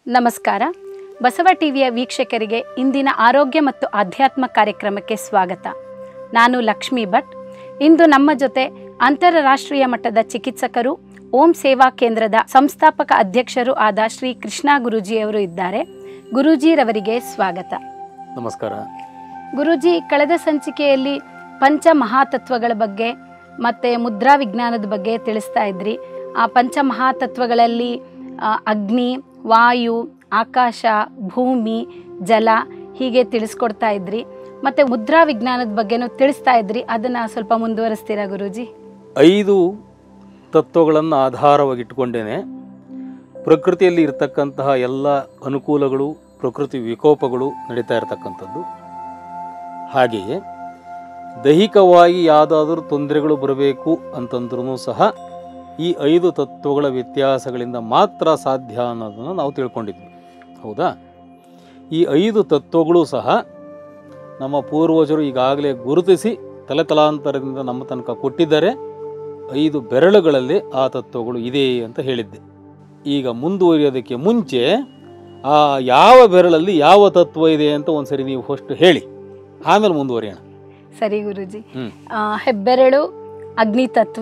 ನಮಸ್ಕಾರ. ಬಸವ ಟಿವಿಯ ವೀಕ್ಷಕರಿಗೆ ಇಂದಿನ ಆರೋಗ್ಯ ಮತ್ತು ಆಧ್ಯಾತ್ಮ ಕಾರ್ಯಕ್ರಮಕ್ಕೆ ಸ್ವಾಗತ. ನಾನು ಲಕ್ಷ್ಮೀ ಭಟ್. ಇಂದು ನಮ್ಮ ಜೊತೆ ಅಂತಾರಾಷ್ಟ್ರೀಯ ಮಟ್ಟದ ಚಿಕಿತ್ಸಕರು, ಓಂ ಸೇವಾ ಕೇಂದ್ರದ ಸಂಸ್ಥಾಪಕ ಅಧ್ಯಕ್ಷರು ಆದ ಶ್ರೀ ಕೃಷ್ಣ ಗುರೂಜಿಯವರು ಇದ್ದಾರೆ. ಗುರೂಜಿರವರಿಗೆ ಸ್ವಾಗತ. ನಮಸ್ಕಾರ. ಗುರೂಜಿ, ಕಳೆದ ಸಂಚಿಕೆಯಲ್ಲಿ ಪಂಚ ಮಹಾತತ್ವಗಳ ಬಗ್ಗೆ ಮತ್ತು ಮುದ್ರಾ ವಿಜ್ಞಾನದ ಬಗ್ಗೆ ತಿಳಿಸ್ತಾ ಇದ್ರಿ. ಆ ಪಂಚ ಮಹಾತತ್ವಗಳಲ್ಲಿ ಅಗ್ನಿ, ವಾಯು, ಆಕಾಶ, ಭೂಮಿ, ಜಲ ಹೀಗೆ ತಿಳಿಸ್ಕೊಡ್ತಾ ಇದ್ರಿ. ಮತ್ತು ಮುದ್ರಾ ವಿಜ್ಞಾನದ ಬಗ್ಗೆನೂ ತಿಳಿಸ್ತಾ ಇದ್ರಿ. ಅದನ್ನು ಸ್ವಲ್ಪ ಮುಂದುವರಿಸ್ತೀರಾ ಗುರೂಜಿ? 5 ತತ್ವಗಳನ್ನು ಆಧಾರವಾಗಿಟ್ಟುಕೊಂಡೇನೆ ಪ್ರಕೃತಿಯಲ್ಲಿ ಇರತಕ್ಕಂತಹ ಎಲ್ಲ ಅನುಕೂಲಗಳು, ಪ್ರಕೃತಿ ವಿಕೋಪಗಳು ನಡೀತಾ ಇರತಕ್ಕಂಥದ್ದು. ಹಾಗೆಯೇ ದೈಹಿಕವಾಗಿ ಯಾವುದಾದ್ರೂ ತೊಂದರೆಗಳು ಬರಬೇಕು ಅಂತಂದ್ರೂ ಸಹ ಈ 5 ತತ್ವಗಳ ವ್ಯತ್ಯಾಸಗಳಿಂದ ಮಾತ್ರ ಸಾಧ್ಯ ಅನ್ನೋದನ್ನು ನಾವು ತಿಳ್ಕೊಂಡಿದ್ವಿ. ಹೌದಾ? ಈ 5 ತತ್ವಗಳು ಸಹ ನಮ್ಮ ಪೂರ್ವಜರು ಈಗಾಗಲೇ ಗುರುತಿಸಿ ತಲೆತಲಾಂತರದಿಂದ ನಮ್ಮ ತನಕ ಕೊಟ್ಟಿದ್ದಾರೆ. 5 ಬೆರಳುಗಳಲ್ಲಿ ಆ ತತ್ವಗಳು ಇದೆ ಅಂತ ಹೇಳಿದ್ದೆ. ಈಗ ಮುಂದುವರಿಯೋದಕ್ಕೆ ಮುಂಚೆ ಆ ಯಾವ ಬೆರಳಲ್ಲಿ ಯಾವ ತತ್ವ ಇದೆ ಅಂತ ಒಂದ್ಸರಿ ನೀವು ಫಸ್ಟ್ ಹೇಳಿ, ಆಮೇಲೆ ಮುಂದುವರಿಯೋಣ. ಸರಿ ಗುರೂಜಿ. ಹೆಬ್ಬೆರಳು ಅಗ್ನಿ ತತ್ವ,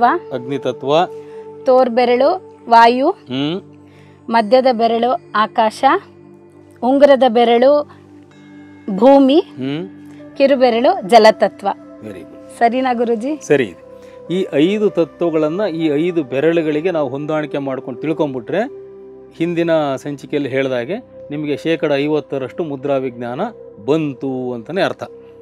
ತೋರ್ಬೆರಳು ವಾಯು, ಮಧ್ಯದ ಬೆರಳು ಆಕಾಶ, ಉಂಗುರದ ಬೆರಳು ಭೂಮಿ, ಕಿರುಬೆರಳು ಜಲತತ್ವ. Very good. ಸರಿನಾ ಗುರೂಜಿ? ಸರಿ. ಈ 5 ತತ್ವಗಳನ್ನು ಈ 5 ಬೆರಳುಗಳಿಗೆ ನಾವು ಹೊಂದಾಣಿಕೆ ಮಾಡ್ಕೊಂಡು ತಿಳ್ಕೊಂಬಿಟ್ರೆ ಹಿಂದಿನ ಸಂಚಿಕೆಯಲ್ಲಿ ಹೇಳಿದಾಗೆ ನಿಮಗೆ 50% ಮುದ್ರಾ ವಿಜ್ಞಾನ ಬಂತು ಅಂತಲೇ ಅರ್ಥ.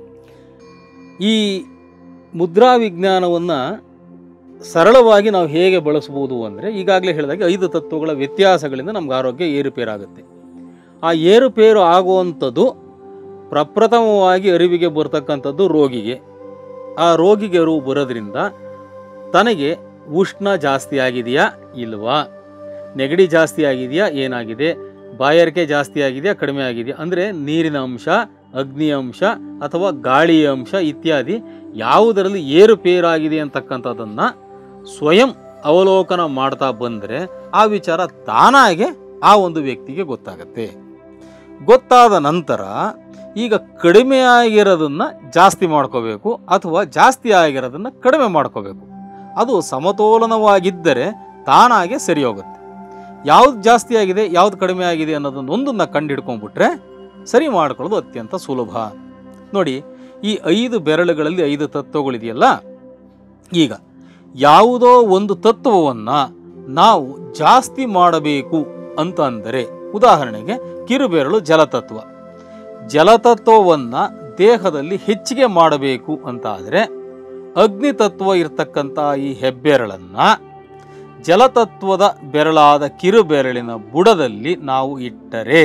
ಈ ಮುದ್ರಾ ವಿಜ್ಞಾನವನ್ನು ಸರಳವಾಗಿ ನಾವು ಹೇಗೆ ಬಳಸ್ಬೋದು ಅಂದರೆ, ಈಗಾಗಲೇ ಹೇಳಿದಾಗೆ 5 ತತ್ವಗಳ ವ್ಯತ್ಯಾಸಗಳಿಂದ ನಮ್ಗೆ ಆರೋಗ್ಯ ಏರುಪೇರಾಗುತ್ತೆ. ಆ ಏರುಪೇರು ಆಗುವಂಥದ್ದು ಪ್ರಪ್ರಥಮವಾಗಿ ಅರಿವಿಗೆ ಬರ್ತಕ್ಕಂಥದ್ದು ರೋಗಿಗೆ. ಆ ರೋಗಿಗೆ ಅರಿವು ಬರೋದ್ರಿಂದ ತನಗೆ ಉಷ್ಣ ಜಾಸ್ತಿ ಆಗಿದೆಯಾ ಇಲ್ವಾ, ನೆಗಡಿ ಜಾಸ್ತಿ ಆಗಿದೆಯಾ, ಏನಾಗಿದೆ, ಬಾಯಾರಿಕೆ ಜಾಸ್ತಿ ಆಗಿದೆಯಾ ಕಡಿಮೆ ಆಗಿದೆಯಾ, ಅಂದರೆ ನೀರಿನ ಅಂಶ, ಅಗ್ನಿ ಅಂಶ ಅಥವಾ ಗಾಳಿಯ ಅಂಶ ಇತ್ಯಾದಿ ಯಾವುದರಲ್ಲಿ ಏರುಪೇರಾಗಿದೆ ಅಂತಕ್ಕಂಥದ್ದನ್ನು ಸ್ವಯಂ ಅವಲೋಕನ ಮಾಡ್ತಾ ಬಂದರೆ ಆ ವಿಚಾರ ತಾನಾಗೆ ಆ ಒಂದು ವ್ಯಕ್ತಿಗೆ ಗೊತ್ತಾಗತ್ತೆ. ಗೊತ್ತಾದ ನಂತರ ಈಗ ಕಡಿಮೆ ಆಗಿರೋದನ್ನು ಜಾಸ್ತಿ ಮಾಡ್ಕೋಬೇಕು ಅಥವಾ ಜಾಸ್ತಿ ಆಗಿರೋದನ್ನು ಕಡಿಮೆ ಮಾಡ್ಕೋಬೇಕು. ಅದು ಸಮತೋಲನವಾಗಿದ್ದರೆ ತಾನಾಗೆ ಸರಿ ಹೋಗುತ್ತೆ. ಯಾವ್ದು ಜಾಸ್ತಿ ಆಗಿದೆ ಯಾವ್ದು ಕಡಿಮೆ ಆಗಿದೆ ಅನ್ನೋದನ್ನು ಒಂದನ್ನು ಕಂಡು ಹಿಡ್ಕೊಂಡ್ಬಿಟ್ರೆ ಸರಿ ಮಾಡ್ಕೊಳ್ಳೋದು ಅತ್ಯಂತ ಸುಲಭ. ನೋಡಿ, ಈ 5 ಬೆರಳುಗಳಲ್ಲಿ 5 ತತ್ವಗಳಿದೆಯಲ್ಲ, ಈಗ ಯಾವುದೋ ಒಂದು ತತ್ವವನ್ನು ನಾವು ಜಾಸ್ತಿ ಮಾಡಬೇಕು ಅಂತ ಅಂದರೆ, ಉದಾಹರಣೆಗೆ ಕಿರುಬೆರಳು ಜಲತತ್ವ. ಜಲತತ್ವವನ್ನು ದೇಹದಲ್ಲಿ ಹೆಚ್ಚಿಗೆ ಮಾಡಬೇಕು ಅಂತ ಆದರೆ ಅಗ್ನಿತತ್ವ ಇರ್ತಕ್ಕಂಥ ಈ ಹೆಬ್ಬೆರಳನ್ನು ಜಲತತ್ವದ ಬೆರಳಾದ ಕಿರುಬೆರಳಿನ ಬುಡದಲ್ಲಿ ನಾವು ಇಟ್ಟರೆ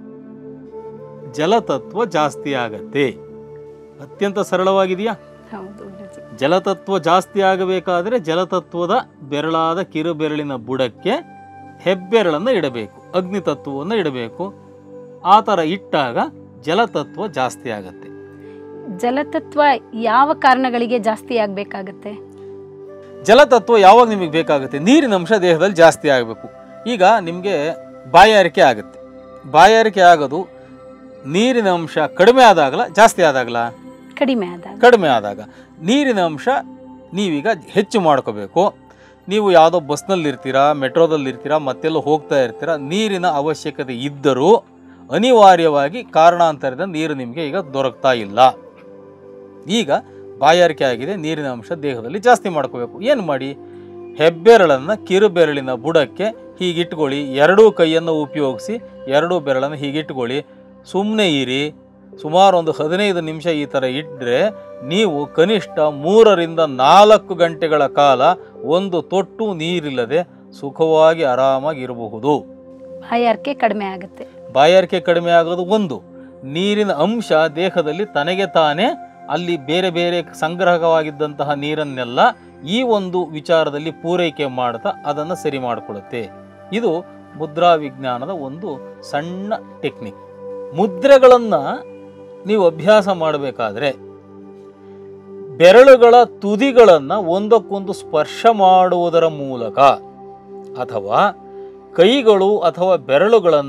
ಜಲತತ್ವ ಜಾಸ್ತಿ ಆಗತ್ತೆ. ಅತ್ಯಂತ ಸರಳವಾಗಿದೆಯಾ? ಜಲತತ್ವ ಜಾಸ್ತಿ ಆಗಬೇಕಾದ್ರೆ ಜಲತತ್ವದ ಬೆರಳಾದ ಕಿರುಬೆರಳಿನ ಬುಡಕ್ಕೆ ಹೆಬ್ಬೆರಳನ್ನು ಇಡಬೇಕು, ಅಗ್ನಿತತ್ವವನ್ನು ಇಡಬೇಕು. ಆ ಥರ ಇಟ್ಟಾಗ ಜಲತತ್ವ ಜಾಸ್ತಿ ಆಗತ್ತೆ. ಜಲತತ್ವ ಯಾವ ಕಾರಣಗಳಿಗೆ ಜಾಸ್ತಿ ಆಗಬೇಕಾಗತ್ತೆ? ಜಲತತ್ವ ಯಾವಾಗ ನಿಮಗೆ ಬೇಕಾಗುತ್ತೆ? ನೀರಿನ ಅಂಶ ದೇಹದಲ್ಲಿ ಜಾಸ್ತಿ ಆಗಬೇಕು. ಈಗ ನಿಮಗೆ ಬಾಯಾರಿಕೆ ಆಗುತ್ತೆ. ಬಾಯಾರಿಕೆ ಆಗೋದು ನೀರಿನ ಅಂಶ ಕಡಿಮೆ ಆದಾಗಲ ಜಾಸ್ತಿ ಆದಾಗಲ? ಕಡಿಮೆ ಆದಾಗ. ನೀರಿನ ಅಂಶ ನೀವೀಗ ಹೆಚ್ಚು ಮಾಡ್ಕೋಬೇಕು. ನೀವು ಯಾವುದೋ ಬಸ್ನಲ್ಲಿರ್ತೀರಾ, ಮೆಟ್ರೋದಲ್ಲಿರ್ತೀರಾ, ಮತ್ತೆಲ್ಲ ಹೋಗ್ತಾ ಇರ್ತೀರಾ, ನೀರಿನ ಅವಶ್ಯಕತೆ ಇದ್ದರೂ ಅನಿವಾರ್ಯವಾಗಿ ಕಾರಣಾಂತರದಿಂದ ನೀರು ನಿಮಗೆ ಈಗ ದೊರಕ್ತಾ ಇಲ್ಲ. ಈಗ ಬಾಯಾರಿಕೆ ಆಗಿದೆ, ನೀರಿನ ಅಂಶ ದೇಹದಲ್ಲಿ ಜಾಸ್ತಿ ಮಾಡ್ಕೋಬೇಕು. ಏನು ಮಾಡಿ? ಹೆಬ್ಬೆರಳನ್ನು ಕಿರುಬೆರಳಿನ ಬುಡಕ್ಕೆ ಹೀಗಿಟ್ಕೊಳ್ಳಿ. 2 ಕೈಯನ್ನು ಉಪಯೋಗಿಸಿ 2 ಬೆರಳನ್ನು ಹೀಗಿಟ್ಕೊಳ್ಳಿ. ಸುಮ್ಮನೆ ಇರಿ. ಸುಮಾರು ಒಂದು 15 ನಿಮಿಷ ಈ ಥರ ಇಟ್ಟರೆ ನೀವು ಕನಿಷ್ಠ 3 ರಿಂದ 4 ಗಂಟೆಗಳ ಕಾಲ ಒಂದು ತೊಟ್ಟು ನೀರಿಲ್ಲದೆ ಸುಖವಾಗಿ ಆರಾಮಾಗಿ ಇರಬಹುದು. ಬಾಯಾರಿಕೆ ಕಡಿಮೆ ಆಗುತ್ತೆ. ಬಾಯಾರಿಕೆ ಕಡಿಮೆ ಆಗೋದು ಒಂದು. ನೀರಿನ ಅಂಶ ದೇಹದಲ್ಲಿ ತನಗೆ ತಾನೇ ಅಲ್ಲಿ ಬೇರೆ ಬೇರೆ ಸಂಗ್ರಹವಾಗಿದ್ದಂತಹ ನೀರನ್ನೆಲ್ಲ ಈ ಒಂದು ವಿಚಾರದಲ್ಲಿ ಪೂರೈಕೆ ಮಾಡ್ತಾ ಅದನ್ನು ಸರಿ ಮಾಡಿಕೊಳ್ಳುತ್ತೆ. ಇದು ಮುದ್ರಾ ವಿಜ್ಞಾನದ ಒಂದು ಸಣ್ಣ ಟೆಕ್ನಿಕ್. ಮುದ್ರೆಗಳನ್ನು ನೀವು ಅಭ್ಯಾಸ ಮಾಡಬೇಕಾದ್ರೆ ಬೆರಳುಗಳ ತುದಿಗಳನ್ನು ಒಂದಕ್ಕೊಂದು ಸ್ಪರ್ಶ ಮಾಡುವುದರ ಮೂಲಕ ಅಥವಾ ಕೈಗಳು ಅಥವಾ ಬೆರಳುಗಳನ್ನು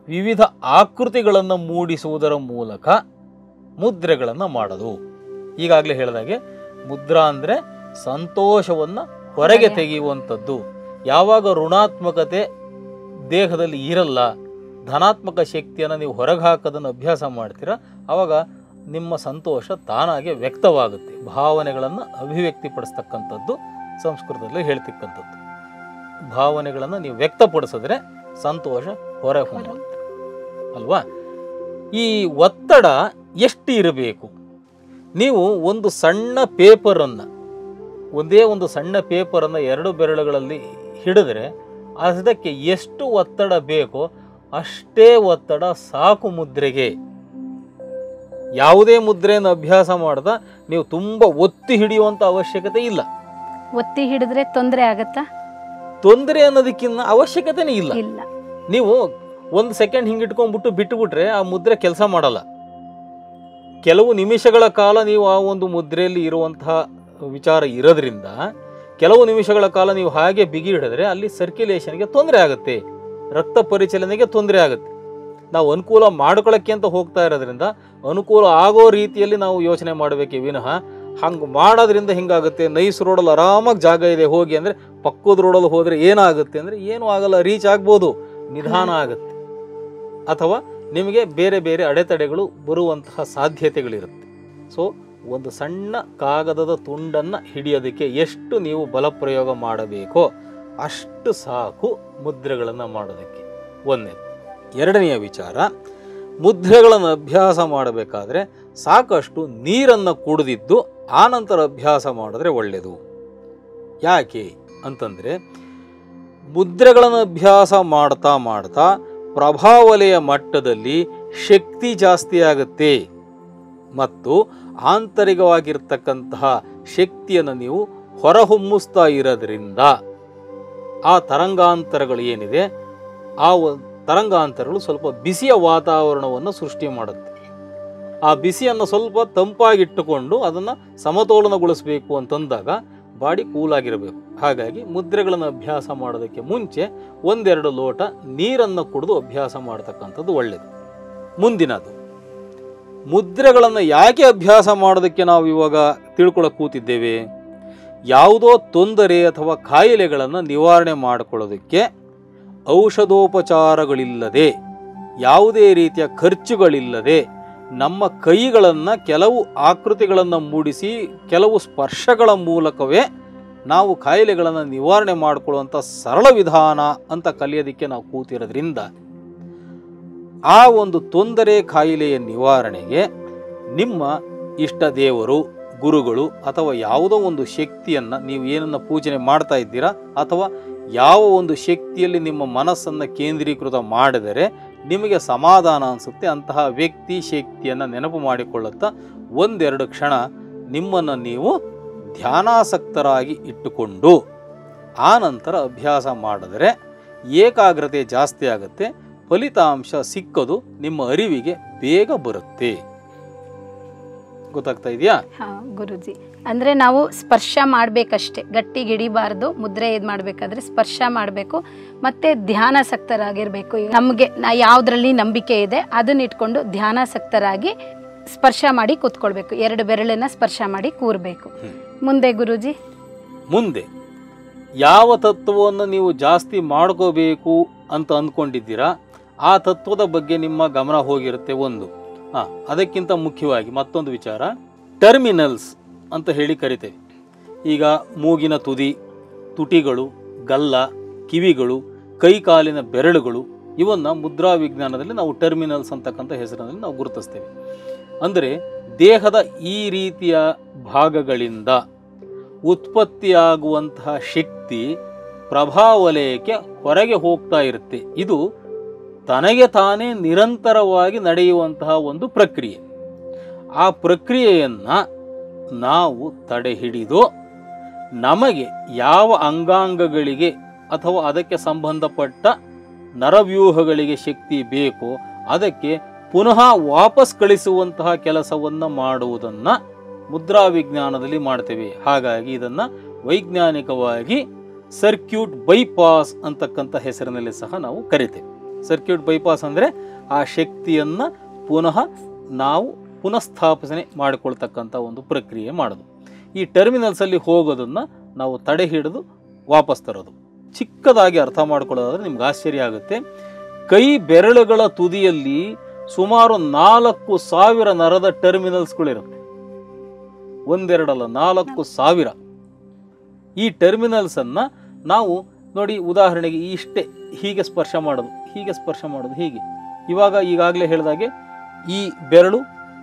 ವಿವಿಧ ಆಕೃತಿಗಳನ್ನು ಮೂಡಿಸುವುದರ ಮೂಲಕ ಮುದ್ರೆಗಳನ್ನು ಮಾಡೋದು. ಈಗಾಗಲೇ ಹೇಳಿದಾಗೆ ಮುದ್ರಾ ಅಂದರೆ ಸಂತೋಷವನ್ನು ಹೊರಗೆ ತೆಗೆಯುವಂಥದ್ದು. ಯಾವಾಗ ಋಣಾತ್ಮಕತೆ ದೇಹದಲ್ಲಿ ಇರಲ್ಲ, ಧನಾತ್ಮಕ ಶಕ್ತಿಯನ್ನು ನೀವು ಹೊರಗೆ ಹಾಕೋದನ್ನು ಅಭ್ಯಾಸ ಮಾಡ್ತೀರ, ಆವಾಗ ನಿಮ್ಮ ಸಂತೋಷ ತಾನಾಗೆ ವ್ಯಕ್ತವಾಗುತ್ತೆ. ಭಾವನೆಗಳನ್ನು ಅಭಿವ್ಯಕ್ತಿಪಡಿಸ್ತಕ್ಕಂಥದ್ದು ಸಂಸ್ಕೃತದಲ್ಲಿ ಹೇಳ್ತಕ್ಕಂಥದ್ದು. ಭಾವನೆಗಳನ್ನು ನೀವು ವ್ಯಕ್ತಪಡಿಸಿದ್ರೆ ಸಂತೋಷ ಹೊರ ಹೊಮ್ಮುತ್ತೆ ಅಲ್ವಾ. ಈ ಒತ್ತಡ ಎಷ್ಟು ಇರಬೇಕು? ನೀವು ಒಂದು ಸಣ್ಣ ಪೇಪರನ್ನು, ಒಂದೇ ಒಂದು ಸಣ್ಣ ಪೇಪರನ್ನು 2 ಬೆರಳುಗಳಲ್ಲಿ ಹಿಡಿದ್ರೆ ಅದಕ್ಕೆ ಎಷ್ಟು ಒತ್ತಡ ಬೇಕೋ ಅಷ್ಟೇ ಒತ್ತಡ ಸಾಕು ಮುದ್ರೆಗೆ. ಯಾವುದೇ ಮುದ್ರೆಯನ್ನು ಅಭ್ಯಾಸ ಮಾಡ್ದ ನೀವು ತುಂಬ ಒತ್ತಿ ಹಿಡಿಯುವಂಥ ಅವಶ್ಯಕತೆ ಇಲ್ಲ. ಒತ್ತಿ ಹಿಡಿದ್ರೆ ತೊಂದರೆ ಆಗತ್ತಾ? ತೊಂದರೆ ಅನ್ನೋದಕ್ಕಿಂತ ಅವಶ್ಯಕತೆನೇ ಇಲ್ಲ. ನೀವು 1 ಸೆಕೆಂಡ್ ಹಿಂಗಿಟ್ಕೊಂಡ್ಬಿಟ್ಟು ಬಿಟ್ಟುಬಿಟ್ರೆ ಆ ಮುದ್ರೆ ಕೆಲಸ ಮಾಡಲ್ಲ. ಕೆಲವು ನಿಮಿಷಗಳ ಕಾಲ ನೀವು ಆ ಒಂದು ಮುದ್ರೆಯಲ್ಲಿ ಇರುವಂತಹ ವಿಚಾರ ಇರೋದ್ರಿಂದ ಕೆಲವು ನಿಮಿಷಗಳ ಕಾಲ ನೀವು ಹಾಗೆ ಬಿಗಿ ಹಿಡಿದ್ರೆ ಅಲ್ಲಿ ಸರ್ಕ್ಯುಲೇಷನ್ಗೆ ತೊಂದರೆ ಆಗುತ್ತೆ, ರಕ್ತ ಪರಿಚಲನೆಗೆ ತೊಂದರೆ ಆಗುತ್ತೆ. ನಾವು ಅನುಕೂಲ ಮಾಡ್ಕೊಳ್ಳೋಕ್ಕೆ ಅಂತ ಹೋಗ್ತಾ ಇರೋದ್ರಿಂದ ಅನುಕೂಲ ಆಗೋ ರೀತಿಯಲ್ಲಿ ನಾವು ಯೋಚನೆ ಮಾಡಬೇಕೇ ವಿನಃ ಹಂಗೆ ಮಾಡೋದ್ರಿಂದ ಹಿಂಗಾಗುತ್ತೆ, ನೈಸ್ ರೋಡಲ್ಲಿ ಆರಾಮಾಗಿ ಜಾಗ ಇದೆ ಹೋಗಿ ಅಂದರೆ ಪಕ್ಕದ ರೋಡಲ್ಲಿ ಹೋದರೆ ಏನಾಗುತ್ತೆ ಅಂದರೆ ಏನೂ ಆಗಲ್ಲ, ರೀಚ್ ಆಗ್ಬೋದು, ನಿಧಾನ ಆಗುತ್ತೆ, ಅಥವಾ ನಿಮಗೆ ಬೇರೆ ಬೇರೆ ಅಡೆತಡೆಗಳು ಬರುವಂತಹ ಸಾಧ್ಯತೆಗಳಿರುತ್ತೆ. ಸೊ ಒಂದು ಸಣ್ಣ ಕಾಗದದ ತುಂಡನ್ನು ಹಿಡಿಯೋದಕ್ಕೆ ಎಷ್ಟು ನೀವು ಬಲಪ್ರಯೋಗ ಮಾಡಬೇಕೋ ಅಷ್ಟು ಸಾಕು ಮುದ್ರೆಗಳನ್ನು ಮಾಡೋದಕ್ಕೆ. ಒಂದನೇದು. ಎರಡನೆಯ ವಿಚಾರ, ಮುದ್ರೆಗಳನ್ನು ಅಭ್ಯಾಸ ಮಾಡಬೇಕಾದ್ರೆ ಸಾಕಷ್ಟು ನೀರನ್ನು ಕುಡಿದಿದ್ದು ಆನಂತರ ಅಭ್ಯಾಸ ಮಾಡಿದ್ರೆ ಒಳ್ಳೆಯದು. ಯಾಕೆ ಅಂತಂದರೆ ಮುದ್ರೆಗಳನ್ನು ಅಭ್ಯಾಸ ಮಾಡ್ತಾ ಮಾಡ್ತಾ ಪ್ರಭಾವಲೆಯ ಮಟ್ಟದಲ್ಲಿ ಶಕ್ತಿ ಜಾಸ್ತಿ ಆಗುತ್ತೆ ಮತ್ತು ಆಂತರಿಕವಾಗಿರ್ತಕ್ಕಂತಹ ಶಕ್ತಿಯನ್ನು ನೀವು ಹೊರಹೊಮ್ಮಿಸ್ತಾ ಇರೋದ್ರಿಂದ ಆ ತರಂಗಾಂತರಗಳು ಏನಿದೆ ಆ ತರಂಗಾಂತರಗಳು ಸ್ವಲ್ಪ ಬಿಸಿಯ ವಾತಾವರಣವನ್ನು ಸೃಷ್ಟಿ ಮಾಡುತ್ತೆ. ಆ ಬಿಸಿಯನ್ನು ಸ್ವಲ್ಪ ತಂಪಾಗಿಟ್ಟುಕೊಂಡು ಅದನ್ನು ಸಮತೋಲನಗೊಳಿಸಬೇಕು ಅಂತಂದಾಗ ಬಾಡಿ ಕೂಲಾಗಿರಬೇಕು. ಹಾಗಾಗಿ ಮುದ್ರೆಗಳನ್ನು ಅಭ್ಯಾಸ ಮಾಡೋದಕ್ಕೆ ಮುಂಚೆ 1-2 ಲೋಟ ನೀರನ್ನು ಕುಡಿದು ಅಭ್ಯಾಸ ಮಾಡ್ತಕ್ಕಂಥದ್ದು ಒಳ್ಳೆಯದು. ಮುಂದಿನದು, ಮುದ್ರೆಗಳನ್ನು ಯಾಕೆ ಅಭ್ಯಾಸ ಮಾಡೋದಕ್ಕೆ ನಾವು ಇವಾಗ ತಿಳ್ಕೊಳ್ಳೋಕೆ ಕೂತಿದ್ದೇವೆ? ಯಾವುದೋ ತೊಂದರೆ ಅಥವಾ ಕಾಯಿಲೆಗಳನ್ನು ನಿವಾರಣೆ ಮಾಡಿಕೊಳ್ಳೋದಕ್ಕೆ ಔಷಧೋಪಚಾರಗಳಿಲ್ಲದೆ, ಯಾವುದೇ ರೀತಿಯ ಖರ್ಚುಗಳಿಲ್ಲದೆ ನಮ್ಮ ಕೈಗಳನ್ನು ಕೆಲವು ಆಕೃತಿಗಳನ್ನು ಮೂಡಿಸಿ ಕೆಲವು ಸ್ಪರ್ಶಗಳ ಮೂಲಕವೇ ನಾವು ಕಾಯಿಲೆಗಳನ್ನು ನಿವಾರಣೆ ಮಾಡಿಕೊಳ್ಳುವಂಥ ಸರಳ ವಿಧಾನ ಅಂತ ಕಲಿಯೋದಕ್ಕೆ ನಾವು ಕೂತಿರೋದ್ರಿಂದ ಆ ಒಂದು ತೊಂದರೆ ಕಾಯಿಲೆಯ ನಿವಾರಣೆಗೆ ನಿಮ್ಮ ಇಷ್ಟ ದೇವರು, ಗುರುಗಳು ಅಥವಾ ಯಾವುದೋ ಒಂದು ಶಕ್ತಿಯನ್ನು ನೀವು ಏನನ್ನು ಪೂಜನೆ ಮಾಡ್ತಾ ಇದ್ದೀರಾ ಅಥವಾ ಯಾವ ಒಂದು ಶಕ್ತಿಯಲ್ಲಿ ನಿಮ್ಮ ಮನಸ್ಸನ್ನು ಕೇಂದ್ರೀಕೃತ ಮಾಡಿದರೆ ನಿಮಗೆ ಸಮಾಧಾನ ಅನಿಸುತ್ತೆ ಅಂತಹ ವ್ಯಕ್ತಿ ಶಕ್ತಿಯನ್ನು ನೆನಪು ಮಾಡಿಕೊಳ್ಳುತ್ತಾ 1-2 ಕ್ಷಣ ನಿಮ್ಮನ್ನು ನೀವು ಧ್ಯಾನಾಸಕ್ತರಾಗಿ ಇಟ್ಟುಕೊಂಡು ಆ ನಂತರ ಅಭ್ಯಾಸ ಮಾಡಿದರೆ ಏಕಾಗ್ರತೆ ಜಾಸ್ತಿ ಆಗುತ್ತೆ, ಫಲಿತಾಂಶ ಸಿಕ್ಕೋದು ನಿಮ್ಮ ಅರಿವಿಗೆ ಬೇಗ ಬರುತ್ತೆ. ಗೊತ್ತಾಗ್ತಾ ಇದೆಯಾ? ಹಾಂ ಗುರುಜಿ, ಅಂದರೆ ನಾವು ಸ್ಪರ್ಶ ಮಾಡಬೇಕಷ್ಟೇ, ಗಟ್ಟಿಗೆ ಹಿಡಿಬಾರ್ದು. ಮುದ್ರೆ ಇದು ಮಾಡಬೇಕಾದ್ರೆ ಸ್ಪರ್ಶ ಮಾಡಬೇಕು ಮತ್ತು ಧ್ಯಾನಾಸಕ್ತರಾಗಿರಬೇಕು. ನಮಗೆ ಯಾವುದರಲ್ಲಿ ನಂಬಿಕೆ ಇದೆ ಅದನ್ನ ಇಟ್ಕೊಂಡು ಧ್ಯಾನಾಸಕ್ತರಾಗಿ ಸ್ಪರ್ಶ ಮಾಡಿ ಕೂತ್ಕೊಳ್ಬೇಕು. 2 ಬೆರಳನ್ನ ಸ್ಪರ್ಶ ಮಾಡಿ ಕೂರಬೇಕು. ಮುಂದೆ ಗುರುಜಿ, ಮುಂದೆ ಯಾವ ತತ್ವವನ್ನು ನೀವು ಜಾಸ್ತಿ ಮಾಡ್ಕೋಬೇಕು ಅಂತ ಅಂದ್ಕೊಂಡಿದ್ದೀರಾ ಆ ತತ್ವದ ಬಗ್ಗೆ ನಿಮ್ಮ ಗಮನ ಹೋಗಿರುತ್ತೆ ಒಂದು. ಅದಕ್ಕಿಂತ ಮುಖ್ಯವಾಗಿ ಮತ್ತೊಂದು ವಿಚಾರ, ಟರ್ಮಿನಲ್ಸ್ ಅಂತ ಹೇಳಿ ಕರಿತೇವೆ. ಈಗ ಮೂಗಿನ ತುದಿ, ತುಟಿಗಳು, ಗಲ್ಲ, ಕಿವಿಗಳು, ಕೈಕಾಲಿನ ಬೆರಳುಗಳು ಇವನ್ನು ಮುದ್ರಾ ವಿಜ್ಞಾನದಲ್ಲಿ ನಾವು ಟರ್ಮಿನಲ್ಸ್ ಅಂತಕ್ಕಂಥ ಹೆಸರಿನಲ್ಲಿ ನಾವು ಗುರುತಿಸ್ತೇವೆ. ಅಂದರೆ ದೇಹದ ಈ ರೀತಿಯ ಭಾಗಗಳಿಂದ ಉತ್ಪತ್ತಿಯಾಗುವಂತಹ ಶಕ್ತಿ ಪ್ರಭಾವಲಯಕ್ಕೆ ಹೊರಗೆ ಹೋಗ್ತಾ ಇರುತ್ತೆ. ಇದು ತನಗೆ ತಾನೇ ನಿರಂತರವಾಗಿ ನಡೆಯುವಂತಹ ಒಂದು ಪ್ರಕ್ರಿಯೆ. ಆ ಪ್ರಕ್ರಿಯೆಯನ್ನು ನಾವು ತಡೆ ಹಿಡಿದು ನಮಗೆ ಯಾವ ಅಂಗಾಂಗಗಳಿಗೆ ಅಥವಾ ಅದಕ್ಕೆ ಸಂಬಂಧಪಟ್ಟ ನರವ್ಯೂಹಗಳಿಗೆ ಶಕ್ತಿ ಬೇಕೋ ಅದಕ್ಕೆ ಪುನಃ ವಾಪಸ್ ಕಳಿಸುವಂತಹ ಕೆಲಸವನ್ನು ಮಾಡುವುದನ್ನು ಮುದ್ರಾ ವಿಜ್ಞಾನದಲ್ಲಿ ಮಾಡ್ತೇವೆ. ಹಾಗಾಗಿ ಇದನ್ನು ವೈಜ್ಞಾನಿಕವಾಗಿ ಸರ್ಕ್ಯೂಟ್ ಬೈಪಾಸ್ ಅಂತಕ್ಕಂಥ ಹೆಸರಿನಲ್ಲಿ ಸಹ ನಾವು ಕರಿತೇವೆ. ಸರ್ಕ್ಯೂಟ್ ಬೈಪಾಸ್ ಅಂದರೆ ಆ ಶಕ್ತಿಯನ್ನು ನಾವು ಪುನಃಸ್ಥಾಪನೆ ಮಾಡಿಕೊಳ್ತಕ್ಕಂಥ ಒಂದು ಪ್ರಕ್ರಿಯೆ ಮಾಡೋದು. ಈ ಟರ್ಮಿನಲ್ಸಲ್ಲಿ ಹೋಗೋದನ್ನು ನಾವು ತಡೆ ಹಿಡಿದು ವಾಪಸ್ ತರೋದು. ಚಿಕ್ಕದಾಗಿ ಅರ್ಥ ಮಾಡ್ಕೊಳ್ಳೋದಾದ್ರೆ ನಿಮ್ಗೆ ಆಶ್ಚರ್ಯ ಆಗುತ್ತೆ. ಕೈ ಬೆರಳುಗಳ ತುದಿಯಲ್ಲಿ ಸುಮಾರು 4,000 ನರದ ಟರ್ಮಿನಲ್ಸ್ಗಳಿರುತ್ತೆ. ಒಂದೆರಡಲ್ಲ, 4,000. ಈ ಟರ್ಮಿನಲ್ಸನ್ನು ನಾವು ನೋಡಿ, ಉದಾಹರಣೆಗೆ ಇಷ್ಟೇ ಹೀಗೆ ಸ್ಪರ್ಶ ಮಾಡೋದು, ಹೀಗೆ ಸ್ಪರ್ಶ ಮಾಡೋದು, ಹೀಗೆ. ಈಗಾಗಲೇ ಹೇಳಿದಾಗೆ ಈ ಬೆರಳು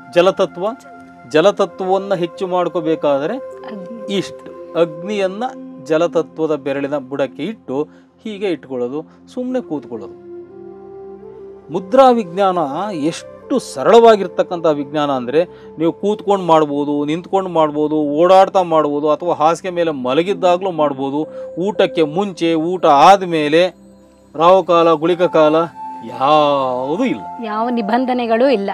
ಜಲತತ್ವವನ್ನು ಹೆಚ್ಚು ಮಾಡ್ಕೋಬೇಕಾದರೆ ಇಷ್ಟು ಅಗ್ನಿಯನ್ನು ಜಲತತ್ವದ ಬೆರಳಿನ ಬುಡಕ್ಕೆ ಇಟ್ಟು ಹೀಗೆ ಇಟ್ಕೊಳ್ಳೋದು, ಸುಮ್ಮನೆ ಕೂತ್ಕೊಳ್ಳೋದು. ಮುದ್ರಾ ವಿಜ್ಞಾನ ಎಷ್ಟು ಸರಳವಾಗಿರ್ತಕ್ಕಂಥ ವಿಜ್ಞಾನ ಅಂದರೆ ನೀವು ಕೂತ್ಕೊಂಡು ಮಾಡ್ಬೋದು, ನಿಂತ್ಕೊಂಡು ಮಾಡ್ಬೋದು, ಓಡಾಡ್ತಾ ಮಾಡ್ಬೋದು, ಅಥವಾ ಹಾಸಿಗೆ ಮೇಲೆ ಮಲಗಿದ್ದಾಗಲೂ ಮಾಡ್ಬೋದು. ಊಟಕ್ಕೆ ಮುಂಚೆ, ಊಟ ಆದಮೇಲೆ, ರಾಹುಕಾಲ, ಗುಳಿಕ ಕಾಲ ಯಾವುದೂ ಇಲ್ಲ, ಯಾವ ನಿಬಂಧನೆಗಳು ಇಲ್ಲ.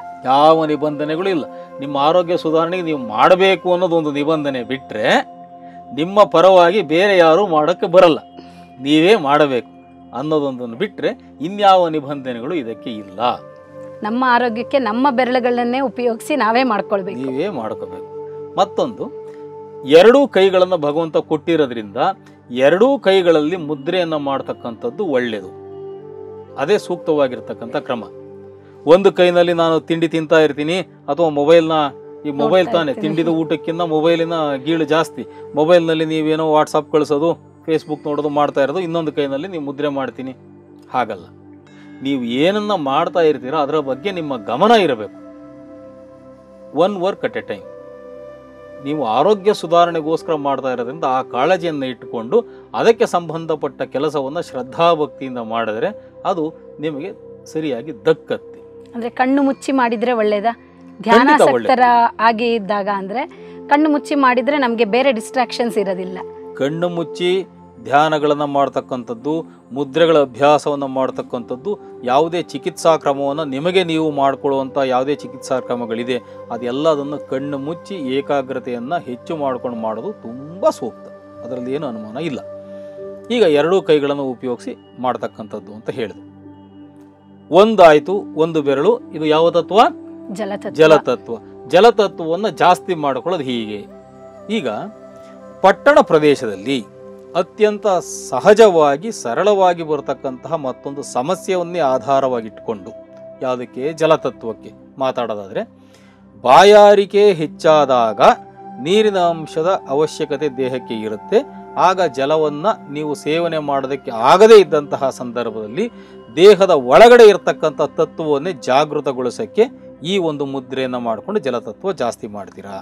ನಿಮ್ಮ ಆರೋಗ್ಯ ಸುಧಾರಣೆಗೆ ನೀವು ಮಾಡಬೇಕು ಅನ್ನೋದೊಂದು ನಿಬಂಧನೆ ಬಿಟ್ಟರೆ ನಿಮ್ಮ ಪರವಾಗಿ ಬೇರೆ ಯಾರೂ ಮಾಡೋಕ್ಕೆ ಬರಲ್ಲ, ನೀವೇ ಮಾಡಬೇಕು ಅನ್ನೋದೊಂದನ್ನು ಬಿಟ್ಟರೆ ಇನ್ಯಾವ ನಿಬಂಧನೆಗಳು ಇದಕ್ಕೆ ಇಲ್ಲ. ನಮ್ಮ ಆರೋಗ್ಯಕ್ಕೆ ನಮ್ಮ ಬೆರಳುಗಳನ್ನೇ ಉಪಯೋಗಿಸಿ ನೀವೇ ಮಾಡ್ಕೋಬೇಕು. ಮತ್ತೊಂದು, ಎರಡೂ ಕೈಗಳನ್ನು ಭಗವಂತ ಕೊಟ್ಟಿರೋದ್ರಿಂದ ಎರಡೂ ಕೈಗಳಲ್ಲಿ ಮುದ್ರೆಯನ್ನು ಮಾಡ್ತಕ್ಕಂಥದ್ದು ಒಳ್ಳೆಯದು. ಅದೇ ಸೂಕ್ತವಾಗಿರ್ತಕ್ಕಂಥ ಕ್ರಮ. ಒಂದು ಕೈನಲ್ಲಿ ನಾನು ತಿಂಡಿ ತಿಂತಾ ಇರ್ತೀನಿ, ಅಥವಾ ಮೊಬೈಲ್ ತಾನೆ, ತಿಂಡಿದ ಊಟಕ್ಕಿಂತ ಮೊಬೈಲಿನ ಗೀಳು ಜಾಸ್ತಿ. ಮೊಬೈಲ್ನಲ್ಲಿ ನೀವೇನೋ ವಾಟ್ಸಪ್ ಕಳಿಸೋದು, ಫೇಸ್ಬುಕ್ ನೋಡೋದು ಮಾಡ್ತಾ ಇರೋದು, ಇನ್ನೊಂದು ಕೈನಲ್ಲಿ ನೀವು ಮುದ್ರೆ ಮಾಡ್ತೀನಿ. ಹಾಗಲ್ಲ, ನೀವು ಏನನ್ನ ಮಾಡ್ತಾ ಇರ್ತೀರೋ ಅದರ ಬಗ್ಗೆ ನಿಮ್ಮ ಗಮನ ಇರಬೇಕು. One work at a time. ನೀವು ಆರೋಗ್ಯ ಸುಧಾರಣೆಗೋಸ್ಕರ ಮಾಡ್ತಾ ಇರೋದ್ರಿಂದ ಆ ಕಾಳಜಿಯನ್ನು ಇಟ್ಟುಕೊಂಡು ಅದಕ್ಕೆ ಸಂಬಂಧಪಟ್ಟ ಕೆಲಸವನ್ನು ಶ್ರದ್ಧಾಭಕ್ತಿಯಿಂದ ಮಾಡಿದ್ರೆ ಅದು ನಿಮಗೆ ಸರಿಯಾಗಿ ದಕ್ಕತ್ತೆ. ಅಂದ್ರೆ ಕಣ್ಣು ಮುಚ್ಚಿ ಮಾಡಿದ್ರೆ ಒಳ್ಳೇದಾ? ಧ್ಯಾನಾಸಕ್ತರ ಆಗಿ ಇದ್ದಾಗ ಅಂದ್ರೆ ಕಣ್ಣು ಮುಚ್ಚಿ ಮಾಡಿದ್ರೆ ನಮಗೆ ಬೇರೆ ಡಿಸ್ಟ್ರಾಕ್ಷನ್ಸ್ ಇರೋದಿಲ್ಲ. ಕಣ್ಣು ಮುಚ್ಚಿ ಧ್ಯಾನಗಳನ್ನು ಮಾಡ್ತಕ್ಕಂಥದ್ದು, ಮುದ್ರೆಗಳ ಅಭ್ಯಾಸವನ್ನು ಮಾಡ್ತಕ್ಕಂಥದ್ದು, ಯಾವುದೇ ಚಿಕಿತ್ಸಾ ಕ್ರಮವನ್ನು ನಿಮಗೆ ನೀವು ಮಾಡಿಕೊಳ್ಳುವಂಥ ಯಾವುದೇ ಚಿಕಿತ್ಸಾ ಕ್ರಮಗಳಿದೆ ಅದೆಲ್ಲದನ್ನು ಕಣ್ಣು ಮುಚ್ಚಿ ಏಕಾಗ್ರತೆಯನ್ನು ಹೆಚ್ಚು ಮಾಡ್ಕೊಂಡು ಮಾಡೋದು ತುಂಬ ಸೂಕ್ತ. ಅದರಲ್ಲಿ ಏನು ಅನುಮಾನ ಇಲ್ಲ. ಈಗ ಎರಡೂ ಕೈಗಳನ್ನು ಉಪಯೋಗಿಸಿ ಮಾಡ್ತಕ್ಕಂಥದ್ದು ಅಂತ ಹೇಳಿದೆ. ಒಂದಾಯಿತು, ಒಂದು ಬೆರಳು. ಇದು ಯಾವ ತತ್ವ? ಜಲತತ್ವ. ಜಲತತ್ವವನ್ನು ಜಾಸ್ತಿ ಮಾಡಿಕೊಳ್ಳೋದು ಹೀಗೆ. ಈಗ ಪಟ್ಟಣ ಪ್ರದೇಶದಲ್ಲಿ ಅತ್ಯಂತ ಸಹಜವಾಗಿ ಸರಳವಾಗಿ ಬರತಕ್ಕಂತಹ ಮತ್ತೊಂದು ಸಮಸ್ಯೆಯನ್ನೇ ಆಧಾರವಾಗಿಟ್ಟುಕೊಂಡು, ಯಾವುದಕ್ಕೆ? ಜಲತತ್ವಕ್ಕೆ ಮಾತಾಡೋದಾದರೆ, ಬಾಯಾರಿಕೆ ಹೆಚ್ಚಾದಾಗ ನೀರಿನ ಅಂಶದ ಅವಶ್ಯಕತೆ ದೇಹಕ್ಕೆ ಇರುತ್ತೆ. ಆಗ ಜಲವನ್ನು ನೀವು ಸೇವನೆ ಮಾಡೋದಕ್ಕೆ ಆಗದೇ ಇದ್ದಂತಹ ಸಂದರ್ಭದಲ್ಲಿ ದೇಹದ ಒಳಗಡೆ ಇರತಕ್ಕಂಥ ತತ್ವವನ್ನೇ ಜಾಗೃತಗೊಳಿಸೋಕ್ಕೆ ಈ ಒಂದು ಮುದ್ರೆಯನ್ನು ಮಾಡಿಕೊಂಡು ಜಲತತ್ವ ಜಾಸ್ತಿ ಮಾಡ್ತೀರಾ.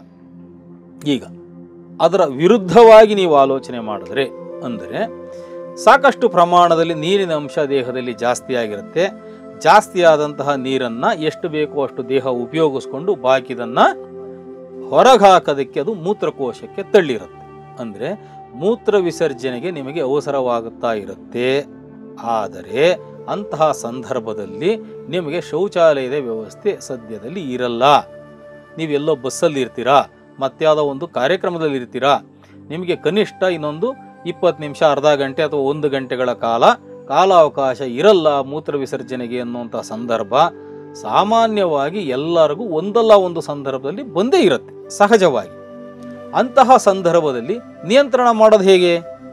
ಈಗ ಅದರ ವಿರುದ್ಧವಾಗಿ ನೀವು ಆಲೋಚನೆ ಮಾಡಿದ್ರೆ, ಅಂದರೆ ಸಾಕಷ್ಟು ಪ್ರಮಾಣದಲ್ಲಿ ನೀರಿನ ಅಂಶ ದೇಹದಲ್ಲಿ ಜಾಸ್ತಿ ಆಗಿರುತ್ತೆ. ಜಾಸ್ತಿ ಆದಂತಹ ನೀರನ್ನು ಎಷ್ಟು ಬೇಕೋ ಅಷ್ಟು ದೇಹ ಉಪಯೋಗಿಸ್ಕೊಂಡು ಬಾಕಿದನ್ನು ಹೊರಗೆ ಹಾಕೋದಕ್ಕೆ ಅದು ಮೂತ್ರಕೋಶಕ್ಕೆ ತಳ್ಳಿರುತ್ತೆ. ಅಂದರೆ ಮೂತ್ರ ವಿಸರ್ಜನೆಗೆ ನಿಮಗೆ ಅವಸರವಾಗುತ್ತಾ ಇರುತ್ತೆ. ಆದರೆ ಅಂತಹ ಸಂದರ್ಭದಲ್ಲಿ ನಿಮಗೆ ಶೌಚಾಲಯದ ವ್ಯವಸ್ಥೆ ಸದ್ಯದಲ್ಲಿ ಇರಲ್ಲ. ನೀವೆಲ್ಲೋ ಬಸ್ಸಲ್ಲಿ ಇರ್ತೀರಾ, ಮತ್ಯಾವುದೋ ಒಂದು ಕಾರ್ಯಕ್ರಮದಲ್ಲಿ ಇರ್ತೀರಾ, ನಿಮಗೆ ಕನಿಷ್ಠ ಇನ್ನೊಂದು 20 ನಿಮಿಷ, ಅರ್ಧ ಗಂಟೆ ಅಥವಾ 1 ಗಂಟೆಗಳ ಕಾಲಾವಕಾಶ ಇರಲ್ಲ ಮೂತ್ರ ವಿಸರ್ಜನೆಗೆ ಅನ್ನುವಂಥ ಸಂದರ್ಭ ಸಾಮಾನ್ಯವಾಗಿ ಎಲ್ಲರಿಗೂ ಒಂದಲ್ಲ ಒಂದು ಸಂದರ್ಭದಲ್ಲಿ ಬಂದೇ ಇರುತ್ತೆ ಸಹಜವಾಗಿ. ಅಂತಹ ಸಂದರ್ಭದಲ್ಲಿ ನಿಯಂತ್ರಣ ಮಾಡೋದು ಹೇಗೆ?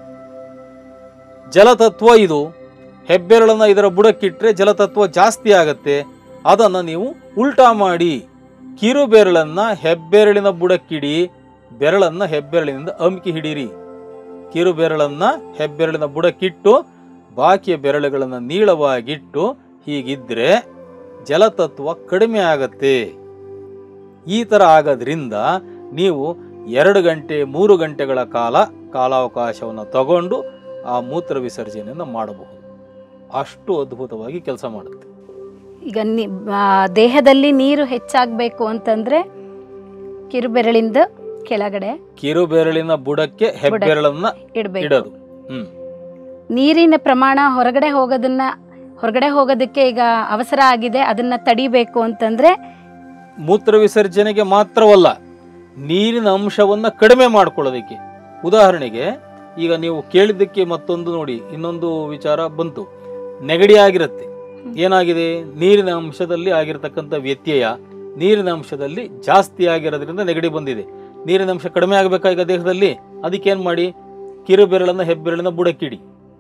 ಜಲತತ್ವ ಇದು, ಹೆಬ್ಬೆರಳನ್ನು ಇದರ ಬುಡಕ್ಕಿಟ್ರೆ ಜಲತತ್ವ ಜಾಸ್ತಿ ಆಗತ್ತೆ. ಅದನ್ನು ನೀವು ಉಲ್ಟಾ ಮಾಡಿ, ಕಿರು ಬೆರಳನ್ನು ಹೆಬ್ಬೆರಳಿನ ಬುಡಕ್ಕಿಡಿ, ಬೆರಳನ್ನು ಹೆಬ್ಬೆರಳಿನಿಂದ ಅಮ್ಕಿ ಹಿಡೀರಿ. ಕಿರು ಬೆರಳನ್ನು ಹೆಬ್ಬೆರಳಿನ ಬುಡಕ್ಕಿಟ್ಟು ಬಾಕಿಯ ಬೆರಳುಗಳನ್ನು ನೀಳವಾಗಿಟ್ಟು ಹೀಗಿದ್ರೆ ಜಲತತ್ವ ಕಡಿಮೆ ಆಗತ್ತೆ. ಈ ಥರ ಆಗೋದ್ರಿಂದ ನೀವು 2 ಗಂಟೆ 3 ಗಂಟೆಗಳ ಕಾಲಾವಕಾಶವನ್ನು ತಗೊಂಡು ಆ ಮೂತ್ರ ವಿಸರ್ಜನೆಯನ್ನು ಮಾಡಬಹುದು. ಅಷ್ಟು ಅದ್ಭುತವಾಗಿ ಕೆಲಸ ಮಾಡುತ್ತೆ. ಈಗ ದೇಹದಲ್ಲಿ ನೀರು ಹೆಚ್ಚಾಗಬೇಕು ಅಂತಂದ್ರೆ ಕಿರುಬೆರಳಿಂದ ಕೆಳಗಡೆ, ಕಿರುಬೆರಳಿನ ಬುಡಕ್ಕೆ ಹೆಬ್ಬೆರಳನ್ನ ಇಡೋದು. ನೀರಿನ ಪ್ರಮಾಣ ಹೊರಗಡೆ ಹೋಗೋದಕ್ಕೆ ಈಗ ಅವಸರ ಆಗಿದೆ, ಅದನ್ನ ತಡಿಬೇಕು ಅಂತಂದ್ರೆ ಮೂತ್ರ ವಿಸರ್ಜನೆಗೆ ಮಾತ್ರವಲ್ಲ, ನೀರಿನ ಅಂಶವನ್ನ ಕಡಿಮೆ ಮಾಡ್ಕೊಳ್ಳೋದಕ್ಕೆ. ಉದಾಹರಣೆಗೆ ಈಗ ನೀವು ಕೇಳಿದ್ದಕ್ಕೆ ಮತ್ತೊಂದು ನೋಡಿ, ಇನ್ನೊಂದು ವಿಚಾರ ಬಂತು. ನೆಗಡಿ ಆಗಿರುತ್ತೆ, ಏನಾಗಿದೆ, ನೀರಿನ ಅಂಶದಲ್ಲಿ ಆಗಿರತಕ್ಕಂಥ ವ್ಯತ್ಯಯ, ನೀರಿನ ಅಂಶದಲ್ಲಿ ಜಾಸ್ತಿ ಆಗಿರೋದ್ರಿಂದ ನೆಗಡಿ ಬಂದಿದೆ. ನೀರಿನ ಅಂಶ ಕಡಿಮೆ ಆಗಬೇಕಾ ಈಗ ದೇಹದಲ್ಲಿ? ಅದಕ್ಕೇನು ಮಾಡಿ, ಕಿರುಬೆರಳನ್ನು ಹೆಬ್ಬೆರಳಿನ ಬುಡಕ್ಕಿಡಿ.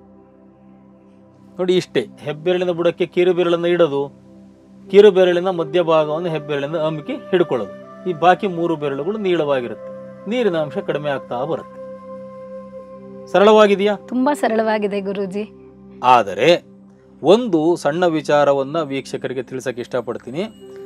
ನೋಡಿ ಇಷ್ಟೇ, ಹೆಬ್ಬೆರಳಿನ ಬುಡಕ್ಕೆ ಕಿರುಬೆರಳನ್ನು ಇಡೋದು, ಕಿರುಬೆರಳಿನ ಮಧ್ಯಭಾಗವನ್ನು ಹೆಬ್ಬೆರಳಿನ ಅಮಿಕಿ ಹಿಡ್ಕೊಳ್ಳೋದು. ಈ ಬಾಕಿ 3 ಬೆರಳುಗಳು ನೀಳವಾಗಿರುತ್ತೆ. ನೀರಿನ ಅಂಶ ಕಡಿಮೆ ಆಗ್ತಾ ಬರುತ್ತೆ. ಸರಳವಾಗಿದೆಯಾ? ತುಂಬಾ ಸರಳವಾಗಿದೆ ಗುರೂಜಿ. ಆದರೆ ಒಂದು ಸಣ್ಣ ವಿಚಾರವನ್ನ ವೀಕ್ಷಕರಿಗೆ ತಿಳಿಸಕ್ಕೆ ಇಷ್ಟಪಡ್ತೀನಿ.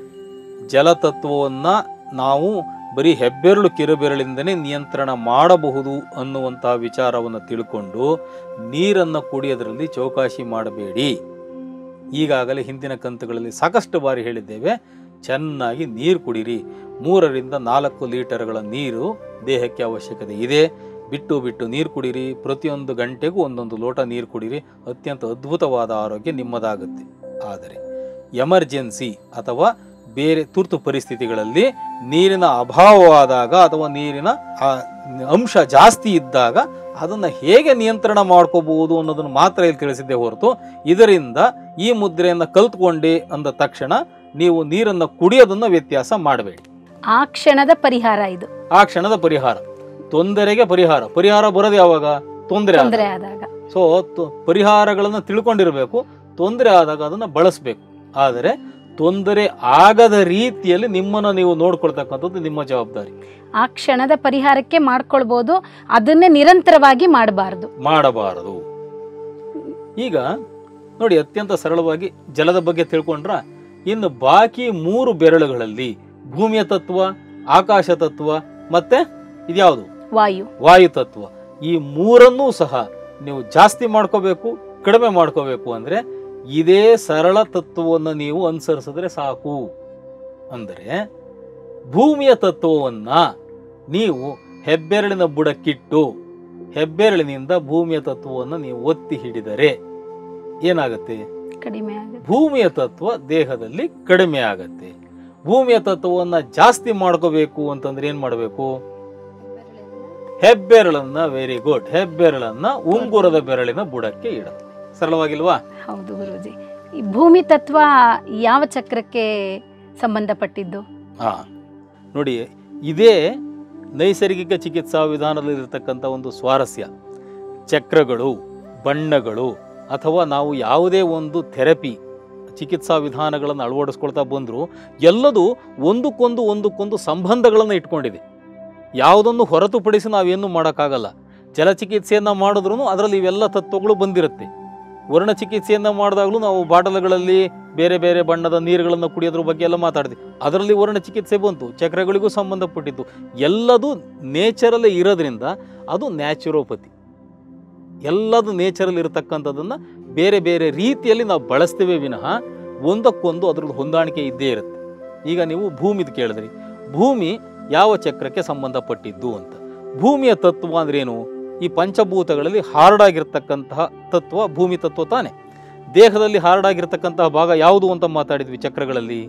ಜಲತತ್ವವನ್ನ ನಾವು ಬರೀ ಹೆಬ್ಬೆರಳು ಕಿರುಬೆರಳಿಂದನೇ ನಿಯಂತ್ರಣ ಮಾಡಬಹುದು ಅನ್ನುವಂತಹ ವಿಚಾರವನ್ನು ತಿಳ್ಕೊಂಡು ನೀರನ್ನು ಕುಡಿಯೋದ್ರಲ್ಲಿ ಚೌಕಾಶಿ ಮಾಡಬೇಡಿ. ಈಗಾಗಲೇ ಹಿಂದಿನ ಕಂತುಗಳಲ್ಲಿ ಸಾಕಷ್ಟು ಬಾರಿ ಹೇಳಿದ್ದೇವೆ, ಚೆನ್ನಾಗಿ ನೀರು ಕುಡಿರಿ. 3 ರಿಂದ 4 ಲೀಟರ್ಗಳ ನೀರು ದೇಹಕ್ಕೆ ಅವಶ್ಯಕತೆ ಇದೆ. ಬಿಟ್ಟು ಬಿಟ್ಟು ನೀರು ಕುಡಿರಿ. ಪ್ರತಿಯೊಂದು ಗಂಟೆಗೂ 1 ಲೋಟ ನೀರು ಕುಡಿರಿ. ಅತ್ಯಂತ ಅದ್ಭುತವಾದ ಆರೋಗ್ಯ ನಿಮ್ಮದಾಗುತ್ತೆ. ಆದರೆ ಎಮರ್ಜೆನ್ಸಿ ಅಥವಾ ಬೇರೆ ತುರ್ತು ಪರಿಸ್ಥಿತಿಗಳಲ್ಲಿ ನೀರಿನ ಅಭಾವವಾದಾಗ ಅಥವಾ ನೀರಿನ ಅಂಶ ಜಾಸ್ತಿ ಇದ್ದಾಗ ಅದನ್ನು ಹೇಗೆ ನಿಯಂತ್ರಣ ಮಾಡ್ಕೋಬಹುದು ಅನ್ನೋದನ್ನು ಮಾತ್ರ ಇಲ್ಲಿ ತಿಳಿಸಿದ್ದೆ ಹೊರತು, ಇದರಿಂದ ಈ ಮುದ್ರೆಯನ್ನು ಕಲ್ತ್ಕೊಂಡೆ ಅಂದ ತಕ್ಷಣ ನೀವು ನೀರನ್ನು ಕುಡಿಯೋದನ್ನ ವ್ಯತ್ಯಾಸ ಮಾಡಬೇಡಿ. ಆ ಕ್ಷಣದ ಪರಿಹಾರ ಇದು. ಆ ಕ್ಷಣದ ಪರಿಹಾರ, ತೊಂದರೆಗೆ ಪರಿಹಾರ. ಪರಿಹಾರ ಬರೋದು ಯಾವಾಗ? ತೊಂದರೆ ಆದಾಗ. ಸೊ ಪರಿಹಾರಗಳನ್ನು ತಿಳ್ಕೊಂಡಿರಬೇಕು. ತೊಂದರೆ ಆದಾಗ ಅದನ್ನು ಬಳಸಬೇಕು. ಆದರೆ ತೊಂದರೆ ಆಗದ ರೀತಿಯಲ್ಲಿ ನಿಮ್ಮನ್ನು ನೀವು ನೋಡ್ಕೊಳ್ತಕ್ಕಂಥದ್ದು ನಿಮ್ಮ ಜವಾಬ್ದಾರಿ. ಆ ಕ್ಷಣದ ಪರಿಹಾರಕ್ಕೆ ಮಾಡ್ಕೊಳ್ಬಹುದು, ಅದನ್ನೇ ನಿರಂತರವಾಗಿ ಮಾಡಬಾರದು. ಈಗ ನೋಡಿ, ಅತ್ಯಂತ ಸರಳವಾಗಿ ಜಲದ ಬಗ್ಗೆ ತಿಳ್ಕೊಂಡ್ರ, ಇನ್ನು ಬಾಕಿ 3 ಬೆರಳುಗಳಲ್ಲಿ ಭೂಮಿಯ ತತ್ವ, ಆಕಾಶ ತತ್ವ ಮತ್ತೆ ಇದ್ಯಾವುದು, ವಾಯು ತತ್ವ, ಈ 3ಅನ್ನೂ ಸಹ ನೀವು ಜಾಸ್ತಿ ಮಾಡ್ಕೋಬೇಕು, ಕಡಿಮೆ ಮಾಡ್ಕೋಬೇಕು ಅಂದ್ರೆ ಇದೇ ಸರಳ ತತ್ವವನ್ನು ನೀವು ಅನುಸರಿಸಿದ್ರೆ ಸಾಕು. ಅಂದರೆ ಭೂಮಿಯ ತತ್ವವನ್ನ ನೀವು ಹೆಬ್ಬೆರಳಿನ ಬುಡಕ್ಕಿಟ್ಟು ಹೆಬ್ಬೆರಳಿನಿಂದ ಭೂಮಿಯ ತತ್ವವನ್ನು ನೀವು ಒತ್ತಿ ಹಿಡಿದರೆ ಏನಾಗುತ್ತೆ? ಕಡಿಮೆ ಆಗುತ್ತೆ. ಭೂಮಿಯ ತತ್ವ ದೇಹದಲ್ಲಿ ಕಡಿಮೆ ಆಗತ್ತೆ. ಭೂಮಿಯ ತತ್ವವನ್ನ ಜಾಸ್ತಿ ಮಾಡ್ಕೋಬೇಕು ಅಂತಂದ್ರೆ ಏನ್ ಮಾಡಬೇಕು? ಹೆಬ್ಬೆರಳನ್ನ, ವೆರಿ ಗುಡ್, ಹೆಬ್ಬೆರಳನ್ನ ಉಂಗುರದ ಬೆರಳಿನ ಬುಡಕ್ಕೆ ಇಡೋದು. ಸರಳವಾಗಿಲ್ವಾ? ಹೌದು ಗುರೂಜಿ. ಈ ಭೂಮಿ ತತ್ವ ಯಾವ ಚಕ್ರಕ್ಕೆ ಸಂಬಂಧಪಟ್ಟಿದ್ದು? ನೋಡಿ, ಇದೇ ನೈಸರ್ಗಿಕ ಚಿಕಿತ್ಸಾ ವಿಧಾನದಲ್ಲಿರತಕ್ಕಂಥ ಒಂದು ಸ್ವಾರಸ್ಯ. ಚಕ್ರಗಳು, ಬಣ್ಣಗಳು ಅಥವಾ ನಾವು ಯಾವುದೇ ಒಂದು ಥೆರಪಿ ಚಿಕಿತ್ಸಾ ವಿಧಾನಗಳನ್ನು ಅಳವಡಿಸ್ಕೊಳ್ತಾ ಬಂದರೂ ಎಲ್ಲದೂ ಒಂದಕ್ಕೊಂದು ಸಂಬಂಧಗಳನ್ನು ಇಟ್ಕೊಂಡಿದೆ. ಯಾವುದನ್ನು ಹೊರತುಪಡಿಸಿ ನಾವೇನು ಮಾಡೋಕ್ಕಾಗಲ್ಲ. ಜಲಚಿಕಿತ್ಸೆಯನ್ನು ಮಾಡಿದ್ರೂ ಅದರಲ್ಲಿ ಇವೆಲ್ಲ ತತ್ವಗಳು ಬಂದಿರುತ್ತೆ. ವರ್ಣ ಚಿಕಿತ್ಸೆಯನ್ನು ಮಾಡಿದಾಗಲೂ ನಾವು ಬಾಟಲ್ಗಳಲ್ಲಿ ಬೇರೆ ಬೇರೆ ಬಣ್ಣದ ನೀರುಗಳನ್ನು ಕುಡಿಯೋದ್ರ ಬಗ್ಗೆ ಎಲ್ಲ ಮಾತಾಡ್ತೀವಿ. ಅದರಲ್ಲಿ ವರ್ಣ ಚಿಕಿತ್ಸೆ ಬಂತು, ಚಕ್ರಗಳಿಗೂ ಸಂಬಂಧಪಟ್ಟಿದ್ದು. ಎಲ್ಲದೂ ನೇಚರಲ್ಲೇ ಇರೋದ್ರಿಂದ ಅದು ನ್ಯಾಚುರೋಪತಿ. ಎಲ್ಲದು ನೇಚರಲ್ಲಿ ಇರತಕ್ಕಂಥದ್ದನ್ನು ಬೇರೆ ಬೇರೆ ರೀತಿಯಲ್ಲಿ ನಾವು ಬಳಸ್ತೇವೆ ವಿನಃ ಒಂದಕ್ಕೊಂದು ಅದರದ್ದು ಹೊಂದಾಣಿಕೆ ಇದ್ದೇ ಇರುತ್ತೆ. ಈಗ ನೀವು ಭೂಮಿದು ಕೇಳಿದ್ರಿ, ಭೂಮಿ ಯಾವ ಚಕ್ರಕ್ಕೆ ಸಂಬಂಧಪಟ್ಟಿದ್ದು ಅಂತ. ಭೂಮಿಯ ತತ್ವ ಅಂದ್ರೇನು? ಈ ಪಂಚಭೂತಗಳಲ್ಲಿ ಹಾರ್ಡಾಗಿರ್ತಕ್ಕಂತಹ ತತ್ವ ಭೂಮಿ ತತ್ವ ತಾನೆ. ದೇಹದಲ್ಲಿ ಹಾರ್ಡಾಗಿರ್ತಕ್ಕಂತಹ ಭಾಗ ಯಾವುದು ಅಂತ ಮಾತಾಡಿದ್ವಿ ಚಕ್ರಗಳಲ್ಲಿ?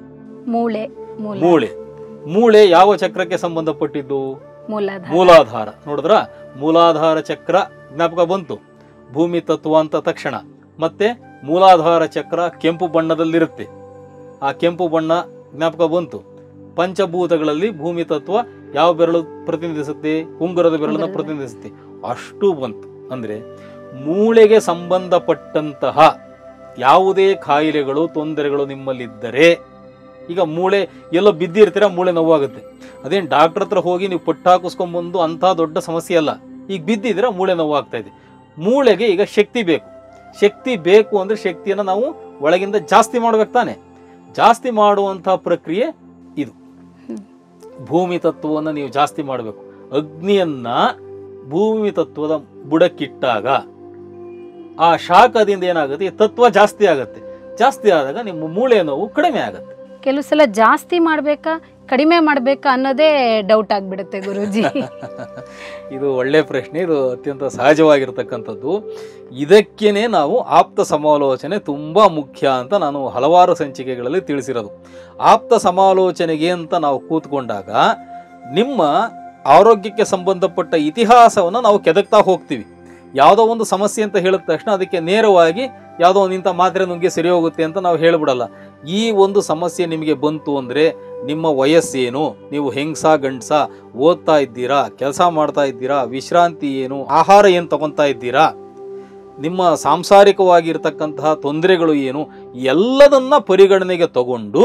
ಮೂಳೆ ಯಾವ ಚಕ್ರಕ್ಕೆ ಸಂಬಂಧಪಟ್ಟಿದ್ದು? ಮೂಲಾಧಾರ. ನೋಡಿದ್ರ, ಮೂಲಾಧಾರ ಚಕ್ರ ಜ್ಞಾಪಕ ಬಂತು ಭೂಮಿ ತತ್ವ ಅಂತ ತಕ್ಷಣ. ಮತ್ತೆ ಮೂಲಾಧಾರ ಚಕ್ರ ಕೆಂಪು ಬಣ್ಣದಲ್ಲಿರುತ್ತೆ, ಆ ಕೆಂಪು ಬಣ್ಣ ಜ್ಞಾಪಕ ಬಂತು. ಪಂಚಭೂತಗಳಲ್ಲಿ ಭೂಮಿ ತತ್ವ ಯಾವ ಬೆರಳು ಪ್ರತಿನಿಧಿಸುತ್ತೆ? ಉಂಗುರದ ಬೆರಳನ್ನು ಪ್ರತಿನಿಧಿಸುತ್ತೆ. ಅಷ್ಟು ಬಂತು. ಅಂದ್ರೆ ಮೂಳೆಗೆ ಸಂಬಂಧಪಟ್ಟಂತಹ ಯಾವುದೇ ಕಾಯಿಲೆಗಳು, ತೊಂದರೆಗಳು ನಿಮ್ಮಲ್ಲಿದ್ದರೆ, ಈಗ ಮೂಳೆ ಎಲ್ಲೋ ಬಿದ್ದಿರ್ತೀರ, ಮೂಳೆ ನೋವಾಗುತ್ತೆ. ಅದೇನು ಡಾಕ್ಟರ್ ಹತ್ರ ಹೋಗಿ ನೀವು ಪಟ್ಟು ಹಾಕಿಸ್ಕೊಂಡ್ಬಂದು ಅಂಥ ದೊಡ್ಡ ಸಮಸ್ಯೆ ಅಲ್ಲ. ಈಗ ಬಿದ್ದಿದ್ರೆ ಮೂಳೆ ನೋವಾಗ್ತಾ ಇದೆ. ಮೂಳೆಗೆ ಈಗ ಶಕ್ತಿ ಬೇಕು. ಶಕ್ತಿ ಬೇಕು ಅಂದ್ರೆ ಶಕ್ತಿಯನ್ನು ನಾವು ಒಳಗಿಂದ ಜಾಸ್ತಿ ಮಾಡ್ಬೇಕು ತಾನೆ. ಜಾಸ್ತಿ ಮಾಡುವಂತಹ ಪ್ರಕ್ರಿಯೆ ಇದು. ಭೂಮಿ ತತ್ವವನ್ನು ನೀವು ಜಾಸ್ತಿ ಮಾಡಬೇಕು. ಅಗ್ನಿಯನ್ನ ಭೂಮಿ ತತ್ವದ ಬುಡಕ್ಕಿಟ್ಟಾಗ ಆ ಶಾಖದಿಂದ ಏನಾಗುತ್ತೆ? ಈ ತತ್ವ ಜಾಸ್ತಿ ಆಗುತ್ತೆ. ಜಾಸ್ತಿ ಆದಾಗ ನಿಮ್ಮ ಮೂಳೆ ನೋವು ಕಡಿಮೆ ಆಗುತ್ತೆ. ಕೆಲವು ಸಲ ಜಾಸ್ತಿ ಮಾಡ್ಬೇಕಾ ಕಡಿಮೆ ಮಾಡ್ಬೇಕಾ ಅನ್ನೋದೇ ಡೌಟ್ ಆಗ್ಬಿಡುತ್ತೆ ಗುರೂಜಿ. ಇದು ಒಳ್ಳೆ ಪ್ರಶ್ನೆ. ಇದು ಅತ್ಯಂತ ಸಹಜವಾಗಿರ್ತಕ್ಕಂಥದ್ದು. ಇದಕ್ಕೇನೆ ನಾವು ಆಪ್ತ ಸಮಾಲೋಚನೆ ತುಂಬಾ ಮುಖ್ಯ ಅಂತ ನಾನು ಹಲವಾರು ಸಂಚಿಕೆಗಳಲ್ಲಿ ತಿಳಿಸಿರೋದು. ಆಪ್ತ ಸಮಾಲೋಚನೆಗೆ ಅಂತ ನಾವು ಕೂತ್ಕೊಂಡಾಗ ನಿಮ್ಮ ಆರೋಗ್ಯಕ್ಕೆ ಸಂಬಂಧಪಟ್ಟ ಇತಿಹಾಸವನ್ನು ನಾವು ಕೆದಕ್ತಾ ಹೋಗ್ತೀವಿ. ಯಾವುದೋ ಒಂದು ಸಮಸ್ಯೆ ಅಂತ ಹೇಳಿದ ತಕ್ಷಣ ಅದಕ್ಕೆ ನೇರವಾಗಿ ಯಾವುದೋ ಒಂದು ಇಂಥ ಮಾತ್ರೆ ನುಂಗಿ ಸರಿ ಹೋಗುತ್ತೆ ಅಂತ ನಾವು ಹೇಳ್ಬಿಡಲ್ಲ. ಈ ಒಂದು ಸಮಸ್ಯೆ ನಿಮಗೆ ಬಂತು ಅಂದರೆ ನಿಮ್ಮ ವಯಸ್ಸೇನು, ನೀವು ಹೆಂಗಸ ಗಂಡಸ, ಓದ್ತಾ ಇದ್ದೀರಾ, ಕೆಲಸ ಮಾಡ್ತಾ ಇದ್ದೀರಾ, ವಿಶ್ರಾಂತಿ ಏನು, ಆಹಾರ ಏನು ತಗೊತಾ ಇದ್ದೀರಾ, ನಿಮ್ಮ ಸಾಂಸಾರಿಕವಾಗಿರ್ತಕ್ಕಂತಹ ತೊಂದರೆಗಳು ಏನು, ಎಲ್ಲದನ್ನ ಪರಿಗಣನೆಗೆ ತಗೊಂಡು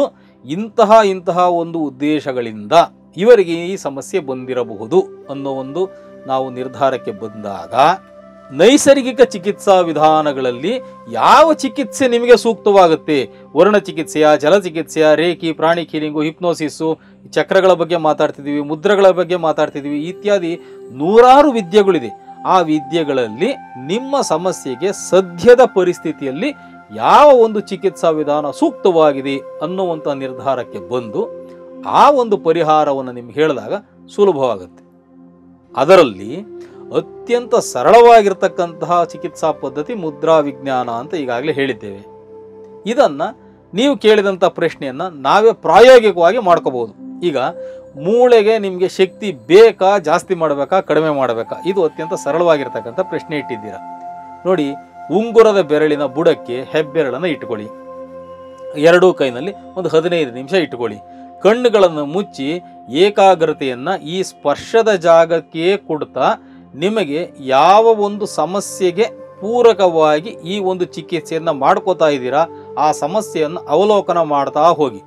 ಇಂತಹ ಒಂದು ಉದ್ದೇಶಗಳಿಂದ ಇವರಿಗೆ ಈ ಸಮಸ್ಯೆ ಬಂದಿರಬಹುದು ಅನ್ನೋ ಒಂದು ನಾವು ನಿರ್ಧಾರಕ್ಕೆ ಬಂದಾಗ ನೈಸರ್ಗಿಕ ಚಿಕಿತ್ಸಾ ವಿಧಾನಗಳಲ್ಲಿ ಯಾವ ಚಿಕಿತ್ಸೆ ನಿಮಗೆ ಸೂಕ್ತವಾಗುತ್ತೆ, ವರ್ಣ ಚಿಕಿತ್ಸೆಯ, ಜಲಚಿಕಿತ್ಸೆಯ, ರೇಖಿ, ಪ್ರಾಣಿಕ್ ಹೀಲಿಂಗು, ಹಿಪ್ನೋಸಿಸ್ಸು, ಚಕ್ರಗಳ ಬಗ್ಗೆ ಮಾತಾಡ್ತಿದ್ದೀವಿ, ಮುದ್ರೆಗಳ ಬಗ್ಗೆ ಮಾತಾಡ್ತಿದ್ದೀವಿ, ಇತ್ಯಾದಿ ನೂರಾರು ವಿದ್ಯೆಗಳಿದೆ. ಆ ವಿದ್ಯೆಗಳಲ್ಲಿ ನಿಮ್ಮ ಸಮಸ್ಯೆಗೆ ಸದ್ಯದ ಪರಿಸ್ಥಿತಿಯಲ್ಲಿ ಯಾವ ಒಂದು ಚಿಕಿತ್ಸಾ ವಿಧಾನ ಸೂಕ್ತವಾಗಿದೆ ಅನ್ನುವಂಥ ನಿರ್ಧಾರಕ್ಕೆ ಬಂದು ಆ ಒಂದು ಪರಿಹಾರವನ್ನು ನಿಮ್ಗೆ ಹೇಳಿದಾಗ ಸುಲಭವಾಗುತ್ತೆ. ಅದರಲ್ಲಿ ಅತ್ಯಂತ ಸರಳವಾಗಿರ್ತಕ್ಕಂತಹ ಚಿಕಿತ್ಸಾ ಪದ್ಧತಿ ಮುದ್ರಾ ವಿಜ್ಞಾನ ಅಂತ ಈಗಾಗಲೇ ಹೇಳಿದ್ದೇವೆ. ಇದನ್ನು ನೀವು ಕೇಳಿದಂಥ ಪ್ರಶ್ನೆಯನ್ನು ನಾವೇ ಪ್ರಾಯೋಗಿಕವಾಗಿ ಮಾಡ್ಕೋಬಹುದು. ಈಗ ಮೂಳೆಗೆ ನಿಮಗೆ ಶಕ್ತಿ ಬೇಕಾ, ಜಾಸ್ತಿ ಮಾಡಬೇಕಾ, ಕಡಿಮೆ ಮಾಡಬೇಕಾ, ಇದು ಅತ್ಯಂತ ಸರಳವಾಗಿರ್ತಕ್ಕಂಥ ಪ್ರಶ್ನೆ ಇಟ್ಟಿದ್ದೀರಾ. ನೋಡಿ, ಉಂಗುರದ ಬೆರಳಿನ ಬುಡಕ್ಕೆ ಹೆಬ್ಬೆರಳನ್ನು ಇಟ್ಕೊಳ್ಳಿ, ಎರಡೂ ಕೈನಲ್ಲಿ ಒಂದು 15 ನಿಮಿಷ ಇಟ್ಕೊಳ್ಳಿ. ಕಣ್ಣುಗಳನ್ನು ಮುಚ್ಚಿ ಏಕಾಗ್ರತೆಯನ್ನು ಈ ಸ್ಪರ್ಶದ ಜಾಗಕ್ಕೆ ಕೊಡ್ತಾ ನಿಮಗೆ ಯಾವ ಒಂದು ಸಮಸ್ಯೆಗೆ ಪೂರಕವಾಗಿ ಈ ಒಂದು ಚಿಕಿತ್ಸೆಯನ್ನು ಮಾಡ್ಕೋತಾ ಇದ್ದೀರಾ ಆ ಸಮಸ್ಯೆಯನ್ನು ಅವಲೋಕನ ಮಾಡ್ತಾ ಹೋಗಿ.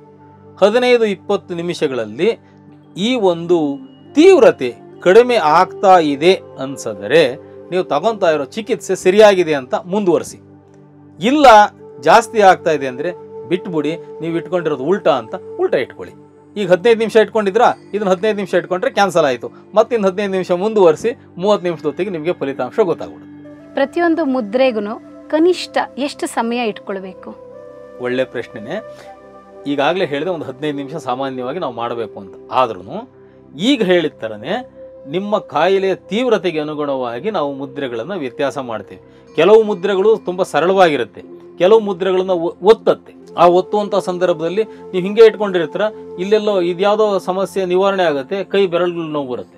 15-20 ನಿಮಿಷಗಳಲ್ಲಿ ಈ ಒಂದು ತೀವ್ರತೆ ಕಡಿಮೆ ಆಗ್ತಾ ಇದೆ ಅನ್ಸಿದ್ರೆ ನೀವು ತಗೊತಾ ಇರೋ ಚಿಕಿತ್ಸೆ ಸರಿಯಾಗಿದೆ ಅಂತ ಮುಂದುವರಿಸಿ. ಇಲ್ಲ ಜಾಸ್ತಿ ಆಗ್ತಾ ಇದೆ ಅಂದರೆ ಬಿಟ್ಬಿಡಿ, ನೀವು ಇಟ್ಕೊಂಡಿರೋದು ಉಲ್ಟಾ ಅಂತ ಉಲ್ಟಾ ಇಟ್ಕೊಳ್ಳಿ. ಈಗ 15 ನಿಮಿಷ ಇಟ್ಕೊಂಡಿದ್ರಾ, ಇದನ್ನು 15 ನಿಮಿಷ ಇಟ್ಕೊಂಡ್ರೆ ಕ್ಯಾನ್ಸಲ್ ಆಯಿತು, ಮತ್ತಿನ್ನು 15 ನಿಮಿಷ ಮುಂದುವರಿಸಿ 30 ನಿಮಿಷದೊತ್ತಿಗೆ ನಿಮಗೆ ಫಲಿತಾಂಶ ಗೊತ್ತಾಗ್ಬಿಡುತ್ತೆ. ಪ್ರತಿಯೊಂದು ಮುದ್ರೆಗೂ ಕನಿಷ್ಠ ಎಷ್ಟು ಸಮಯ ಇಟ್ಕೊಳ್ಬೇಕು? ಒಳ್ಳೆ ಪ್ರಶ್ನೆನೇ. ಈಗಾಗಲೇ ಹೇಳಿದೆ ಒಂದು 15 ನಿಮಿಷ ಸಾಮಾನ್ಯವಾಗಿ ನಾವು ಮಾಡಬೇಕು ಅಂತ. ಆದ್ರೂ ಈಗ ಹೇಳಿದ ಥರನೇ ನಿಮ್ಮ ಕಾಯಿಲೆಯ ತೀವ್ರತೆಗೆ ಅನುಗುಣವಾಗಿ ನಾವು ಮುದ್ರೆಗಳನ್ನು ವ್ಯತ್ಯಾಸ ಮಾಡ್ತೇವೆ. ಕೆಲವು ಮುದ್ರೆಗಳು ತುಂಬ ಸರಳವಾಗಿರುತ್ತೆ, ಕೆಲವು ಮುದ್ರೆಗಳನ್ನು ಒತ್ತತ್ತೆ. ಆ ಒತ್ತುವಂಥ ಸಂದರ್ಭದಲ್ಲಿ ನೀವು ಹಿಂಗೆ ಇಟ್ಕೊಂಡಿರ್ತೀರ, ಇಲ್ಲೆಲ್ಲೋ ಇದ್ಯಾವುದೋ ಸಮಸ್ಯೆ ನಿವಾರಣೆ ಆಗುತ್ತೆ, ಕೈ ಬೆರಳು ನೋವು ಬರುತ್ತೆ.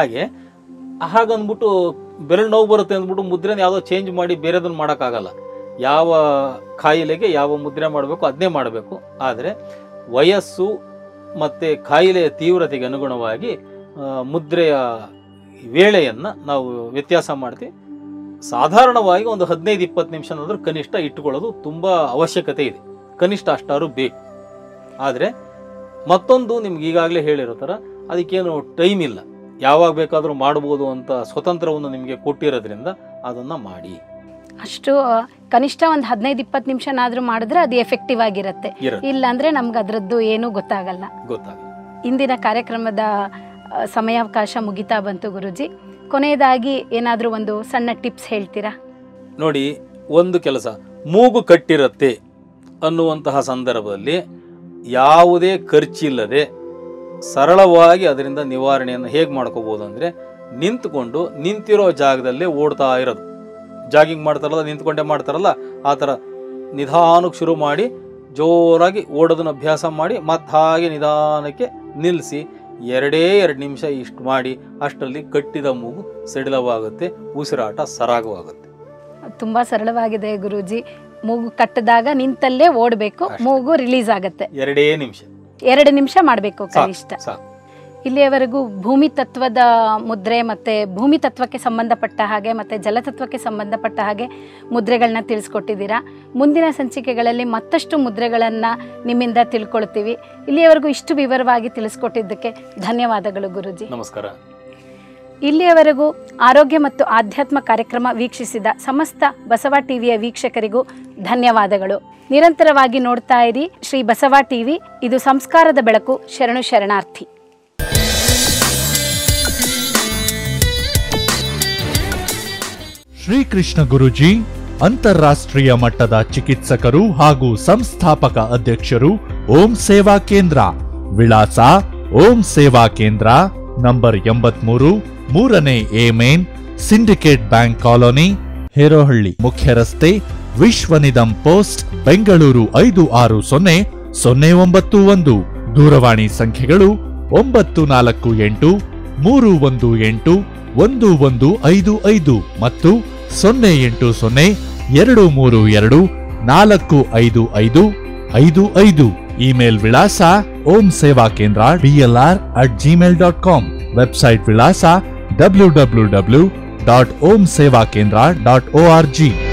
ಹಾಗಂದ್ಬಿಟ್ಟು ಬೆರಳು ನೋವು ಬರುತ್ತೆ ಅಂದ್ಬಿಟ್ಟು ಮುದ್ರೆನ ಯಾವುದೋ ಚೇಂಜ್ ಮಾಡಿ ಬೇರೆದನ್ನು ಮಾಡೋಕ್ಕಾಗಲ್ಲ. ಯಾವ ಕಾಯಿಲೆಗೆ ಯಾವ ಮುದ್ರೆ ಮಾಡಬೇಕು ಅದನ್ನೇ ಮಾಡಬೇಕು. ಆದರೆ ವಯಸ್ಸು ಮತ್ತು ಕಾಯಿಲೆಯ ತೀವ್ರತೆಗೆ ಅನುಗುಣವಾಗಿ ಮುದ್ರೆಯ ವೇಳೆಯನ್ನು ನಾವು ವ್ಯತ್ಯಾಸ ಮಾಡ್ತೀವಿ. ಸಾಧಾರಣವಾಗಿ ಒಂದು 15-20 ನಿಮಿಷನಾದರೂ ಕನಿಷ್ಠ ಇಟ್ಟುಕೊಳ್ಳೋದು ತುಂಬ ಅವಶ್ಯಕತೆ ಇದೆ, ಕನಿಷ್ಠ ಅಷ್ಟಾರು ಬೇಕು. ಆದರೆ ಮತ್ತೊಂದು ನಿಮ್ಗೆ ಈಗಾಗಲೇ ಹೇಳಿರೋ ಥರ ಅದಕ್ಕೇನು ಟೈಮ್ ಇಲ್ಲ, ಯಾವಾಗ ಬೇಕಾದರೂ ಮಾಡ್ಬೋದು ಅಂತ ಸ್ವತಂತ್ರವನ್ನು ನಿಮಗೆ ಕೊಟ್ಟಿರೋದ್ರಿಂದ ಅದನ್ನು ಮಾಡಿ. ಅಷ್ಟು ಕನಿಷ್ಠ ಒಂದು 15-20 ನಿಮಿಷನಾದರೂ ಮಾಡಿದ್ರೆ ಅದು ಎಫೆಕ್ಟಿವ್ ಆಗಿರುತ್ತೆ. ಇಲ್ಲಾಂದ್ರೆ ನಮ್ಗೆ ಅದರದ್ದು ಏನೂ ಗೊತ್ತಾಗಲ್ಲ. ಇಂದಿನ ಕಾರ್ಯಕ್ರಮದ ಸಮಯಾವಕಾಶ ಮುಗಿತಾ ಬಂತು ಗುರುಜಿ. ಕೊನೆಯದಾಗಿ ಏನಾದರೂ ಒಂದು ಸಣ್ಣ ಟಿಪ್ಸ್ ಹೇಳ್ತೀರಾ? ನೋಡಿ, ಒಂದು ಕೆಲಸ, ಮೂಗು ಕಟ್ಟಿರುತ್ತೆ ಅನ್ನುವಂತಹ ಸಂದರ್ಭದಲ್ಲಿ ಯಾವುದೇ ಖರ್ಚಿಲ್ಲದೆ ಸರಳವಾಗಿ ಅದರಿಂದ ನಿವಾರಣೆಯನ್ನು ಹೇಗೆ ಮಾಡ್ಕೋಬೋದು ಅಂದರೆ, ನಿಂತ್ಕೊಂಡು ನಿಂತಿರೋ ಜಾಗದಲ್ಲೇ ಓಡ್ತಾ ಇರೋದು. ಜಾಗಿಂಗ್ ಮಾಡ್ತಾರಲ್ಲ, ನಿಂತ್ಕೊಂಡೇ ಮಾಡ್ತಾರಲ್ಲ, ಆ ಥರ ನಿಧಾನಕ್ಕೆ ಶುರು ಮಾಡಿ ಜೋರಾಗಿ ಓಡೋದನ್ನು ಅಭ್ಯಾಸ ಮಾಡಿ ಮತ್ತೆ ಹಾಗೆ ನಿಧಾನಕ್ಕೆ ನಿಲ್ಲಿಸಿ 2 ನಿಮಿಷ ಇಷ್ಟು ಮಾಡಿ ಅಷ್ಟರಲ್ಲಿ ಕಟ್ಟಿದ ಮೂಗು ಸಡಿಲವಾಗುತ್ತೆ, ಉಸಿರಾಟ ಸರಾಗವಾಗುತ್ತೆ. ತುಂಬ ಸರಳವಾಗಿದೆ ಗುರೂಜಿ. ಮೂಗು ಕಟ್ಟಿದಾಗ ನಿಂತಲ್ಲೇ ಓಡಬೇಕು, ಮೂಗು ರಿಲೀಸ್ ಆಗುತ್ತೆ. 2 ನಿಮಿಷ ಮಾಡಬೇಕು ಕನಿಷ್ಠ. ಇಲ್ಲಿಯವರೆಗೂ ಭೂಮಿ ತತ್ವದ ಮುದ್ರೆ ಮತ್ತು ಭೂಮಿ ತತ್ವಕ್ಕೆ ಸಂಬಂಧಪಟ್ಟ ಹಾಗೆ ಮತ್ತು ಜಲತತ್ವಕ್ಕೆ ಸಂಬಂಧಪಟ್ಟ ಹಾಗೆ ಮುದ್ರೆಗಳನ್ನ ತಿಳಿಸ್ಕೊಟ್ಟಿದ್ದೀರಾ. ಮುಂದಿನ ಸಂಚಿಕೆಗಳಲ್ಲಿ ಮತ್ತಷ್ಟು ಮುದ್ರೆಗಳನ್ನು ನಿಮ್ಮಿಂದ ತಿಳ್ಕೊಳ್ತೀವಿ. ಇಲ್ಲಿಯವರೆಗೂ ಇಷ್ಟು ವಿವರವಾಗಿ ತಿಳಿಸ್ಕೊಟ್ಟಿದ್ದಕ್ಕೆ ಧನ್ಯವಾದಗಳು ಗುರೂಜಿ. ನಮಸ್ಕಾರ. ಇಲ್ಲಿಯವರೆಗೂ ಆರೋಗ್ಯ ಮತ್ತು ಆಧ್ಯಾತ್ಮ ಕಾರ್ಯಕ್ರಮ ವೀಕ್ಷಿಸಿದ ಸಮಸ್ತ ಬಸವ ಟಿವಿಯ ವೀಕ್ಷಕರಿಗೂ ಧನ್ಯವಾದಗಳು. ನಿರಂತರವಾಗಿ ನೋಡ್ತಾ ಇರಿ ಶ್ರೀ ಬಸವ ಟಿವಿ. ಇದು ಸಂಸ್ಕಾರದ ಬೆಳಕು. ಶರಣು ಶರಣಾರ್ಥಿ. ಶ್ರೀಕೃಷ್ಣ ಗುರೂಜಿ ಅಂತಾರಾಷ್ಟ್ರೀಯ ಮಟ್ಟದ ಚಿಕಿತ್ಸಕರು ಹಾಗೂ ಸಂಸ್ಥಾಪಕ ಅಧ್ಯಕ್ಷರು ಓಂ ಸೇವಾ ಕೇಂದ್ರ. ವಿಳಾಸ ಓಂ ಸೇವಾ ಕೇಂದ್ರ, ನಂಬರ್ 83, 3ನೇ A main, Syndicate Bank colony, Herohalli. ಮುಖ್ಯ ರಸ್ತೆ, ವಿಶ್ವನಿಧಂ ಪೋಸ್ಟ್, ಬೆಂಗಳೂರು 560091. ದೂರವಾಣಿ ಸಂಖ್ಯೆಗಳು 9483181155 ಮತ್ತು 080232455555. ಇಮೇಲ್ ವಿಳಾಸ omsevakendra@gmail.com. ವೆಬ್ಸೈಟ್ ವಿಳಾಸ www.omsevakendra.org.